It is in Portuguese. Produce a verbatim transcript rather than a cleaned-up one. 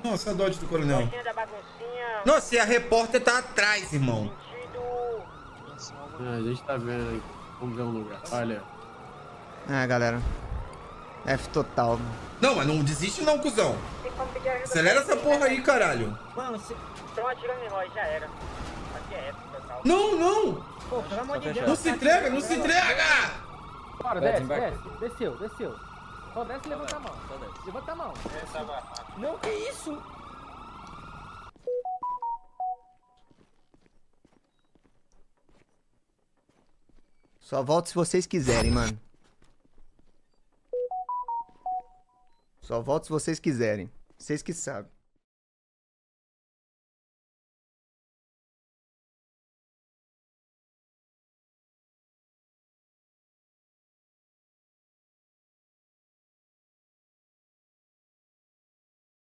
Nossa, a dodge do coronel. Da baguncinha. Nossa, e a repórter tá atrás, irmão. Ah, a gente tá vendo aí. Vamos ver um lugar. Olha. É, galera. F total. Não, mas não desiste não, cuzão. Acelera essa porra aí, caralho. Mano, se... Estão atirando em nós, já era. Aqui é F total. Não, não. Pô, pelo amor de Deus. Não se entrega, não se entrega. Bora, desce, desce. Desceu, desceu. Só desce e levanta a mão. Levanta a mão. Não, que isso? Só volto se vocês quiserem, mano. Só volto se vocês quiserem. Vocês que sabem.